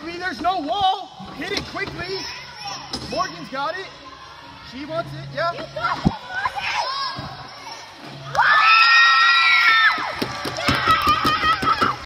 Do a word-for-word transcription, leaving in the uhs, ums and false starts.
quickly, there's no wall. Hit it quickly. Morgan's got it. She wants it, yeah.